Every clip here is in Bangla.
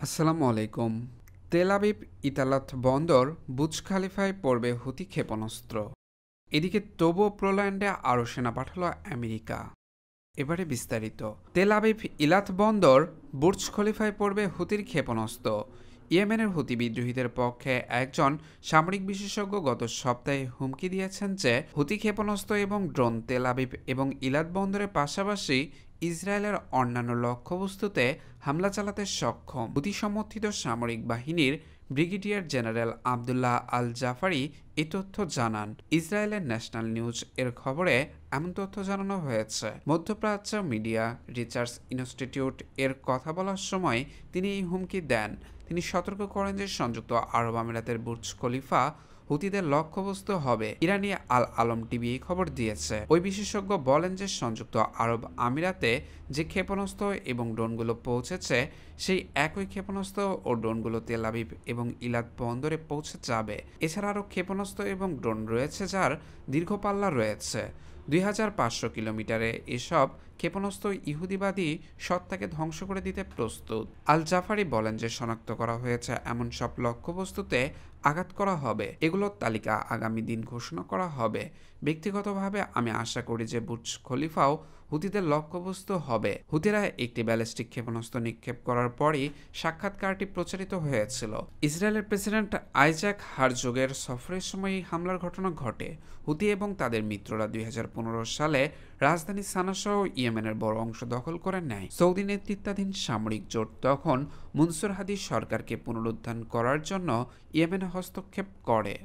আসসালামু আলাইকুম। তেল আবিব ইতালাত বন্দর বুর্জ খালিফায় পড়বে হুতি ক্ষেপণাস্ত্র। এদিকে তবুও পোল্যান্ডে আরও সেনা পাঠালো আমেরিকা। এবারে বিস্তারিত। তেল আবিব ইলাত বন্দর বুর্জ খলিফায় পড়বে হুতির ক্ষেপণাস্ত্র। ইয়েমেনের হুতি বিদ্রোহীদের পক্ষে একজন সামরিক বিশেষজ্ঞ গত সপ্তাহে হুমকি দিয়েছেন যে হুতি ক্ষেপণাস্ত্র এবং ড্রোন তেল আবিব এবং ইলাত বন্দরের পাশাপাশি ইসরায়েলের অন্যান্য লক্ষ্যবস্তুতে হামলা চালাতে সক্ষম। হুতি সমর্থিত সামরিক বাহিনীর brigadier general Abdullah al Jafari এই তথ্য জানান। ইসরায়েলের ন্যাশনাল নিউজ এর খবরে এমন তথ্য জানানো হয়েছে। মধ্যপ্রাচ্য মিডিয়া রিসার্চ ইনস্টিটিউট এর কথা বলার সময় তিনি এই হুমকি দেন। তিনি সতর্ক করেন যে সংযুক্ত আরব আমিরাতের বুর্জ খলিফা হুতিদের লক্ষ্যবস্তু হবে। ইরানি আল আলম টিভি এই খবর দিয়েছে। ওই বিশেষজ্ঞ বলেন যে সংযুক্ত আরব আমিরাতে যে ক্ষেপণাস্ত্র এবং ড্রোনগুলো পৌঁছেছে সেই একই ক্ষেপণাস্ত্র ও ড্রোনগুলো তেল আবিব এবং ইলাত বন্দরে পৌঁছে যাবে। এছাড়া আরও ক্ষেপণাস্ত্র এবং ড্রোন রয়েছে যার দীর্ঘ পাল্লা রয়েছে। 2500 কিলোমিটারে এসব ক্ষেপণাস্ত্র ইহুদিবাদী সত্তাকে ধ্বংস করে দিতে প্রস্তুত। আল জাফারি বলেন যে শনাক্ত করা হয়েছে এমন সব লক্ষ্যবস্তুতে আঘাত করা হবে। এগুলোর তালিকা আগামী দিন ঘোষণা করা হবে। ব্যক্তিগতভাবে আমি আশা করি যে বুর্জ খলিফাও হুতিদের লক্ষ্যবস্তু হবে। হুতিরা একটি ব্যালিস্টিক ক্ষেপণাস্ত্র নিক্ষেপ করার পরই সাক্ষাৎকারটি প্রচারিত হয়েছিল। ইসরায়েলের প্রেসিডেন্ট আইজাক হারজোগের সফরের সময় হামলার ঘটনা ঘটে। হুতি এবং তাদের মিত্ররা 2015 সালে রাজধানী সানাসহ ইয়েমেনের বড় অংশ দখল করে নেয়। সৌদি নেতৃত্বাধীন সামরিক জোট তখন মনসুর হাদির সরকারকে পুনরুদ্ধার করার জন্য ইয়েমেনে হস্তক্ষেপ করে।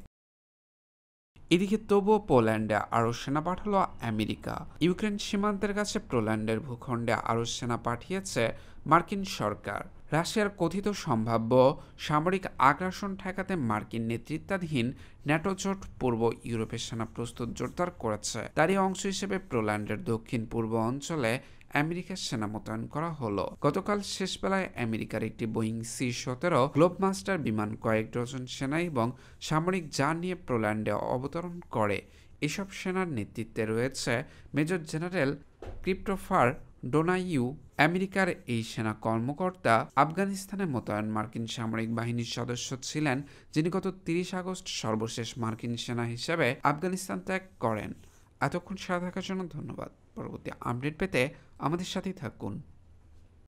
এদিকে তবুও পোল্যান্ডে আরও সেনা পাঠালো আমেরিকা। ইউক্রেন সীমান্তের কাছে পোল্যান্ডের ভূখণ্ডে আরও সেনা পাঠিয়েছে মার্কিন সরকার। রাশিয়ার কথিত সম্ভাব্য সামরিক আগ্রাসন ঠেকাতে মার্কিন নেতৃত্বাধীন ন্যাটো জোট পূর্ব ইউরোপের সেনা প্রস্তুত জোরদার করেছে। তারই অংশ হিসেবে পোল্যান্ডের দক্ষিণ পূর্ব অঞ্চলে আমেরিকার সেনা মোতায়েন করা হলো। গতকাল শেষ বেলায় আমেরিকার একটি বোয়িং C-17 গ্লোবমাস্টার বিমান কয়েক ডজন সেনা এবং সামরিক যান নিয়ে পোল্যান্ডে অবতরণ করে। এসব সেনার নেতৃত্বে রয়েছে মেজর জেনারেল ক্রিস্টোফার ডোনাইউ। আমেরিকার এই সেনা কর্মকর্তা আফগানিস্তানে মোতায়েন মার্কিন সামরিক বাহিনীর সদস্য ছিলেন, যিনি গত 30 আগস্ট সর্বশেষ মার্কিন সেনা হিসেবে আফগানিস্তান ত্যাগ করেন। এতক্ষণ সাথে থাকার জন্য ধন্যবাদ। পরবর্তী আপডেট পেতে আমাদের সাথেই থাকুন।